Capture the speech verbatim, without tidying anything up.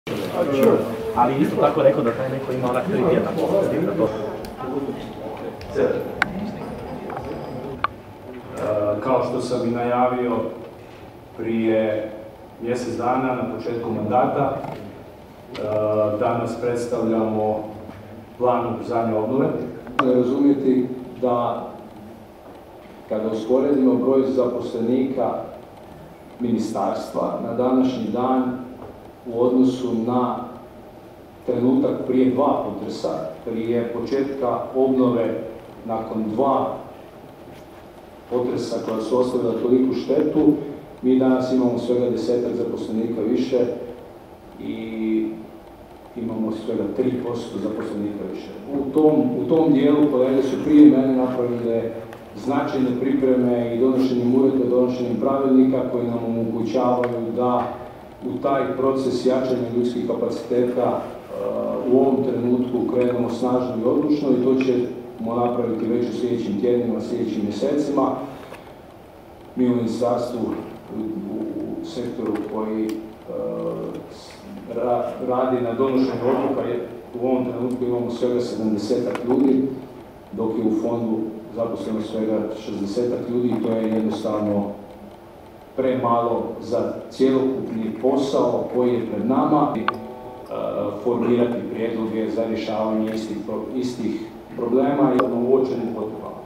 Ali isto tako rekao da taj neko ima onak tri tjedna posle, da to... Kao što sam i najavio prije mjesec dana na početku mandata, danas predstavljamo plan ubrzanja obnove. Razumjeti da kada usporedimo broj zaposlenika ministarstva na današnji dan u odnosu na trenutak prije dva potresa, prije početka obnove nakon dva potresa koja su ostavila toliku štetu, mi danas imamo svega desetak zaposlenika više i imamo svega tri posto zaposlenika više. U tom, u tom dijelu kolege su prije mene napravile značajne pripreme i donošenjem uredbe, donošenjem pravilnika koji nam omogućavaju da u taj proces jačanja ljudskih kapaciteta u ovom trenutku krenemo snažno i odlučno i to ćemo napraviti već u sljedećim tjednima, sljedećim mjesecima. Mi u ministarstvu, u sektoru koji radi na donošenju odluka, u ovom trenutku imamo svega sedamdesetak ljudi, dok je u fondu zaposleno svega šezdesetak ljudi i to je jednostavno premalo za cjelokupni posao koji je pred nama. Formirati prijedloge za rješavanje istih, istih problema i uočenim potrebama.